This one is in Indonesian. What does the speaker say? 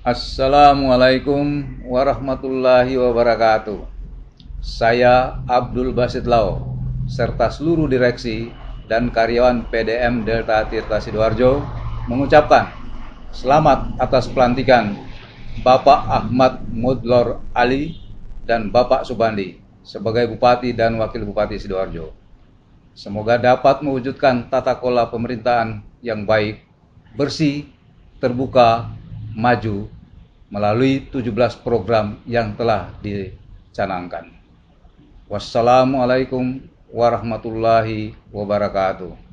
Assalamualaikum warahmatullahi wabarakatuh. Saya Abdul Basit Lau, serta seluruh direksi dan karyawan PDM Delta Tirta Sidoarjo mengucapkan selamat atas pelantikan Bapak Ahmad Mudlor Ali dan Bapak Subandi sebagai Bupati dan Wakil Bupati Sidoarjo. Semoga dapat mewujudkan tata kelola pemerintahan yang baik, bersih, terbuka, maju melalui 17 program yang telah dicanangkan. Wassalamualaikum warahmatullahi wabarakatuh.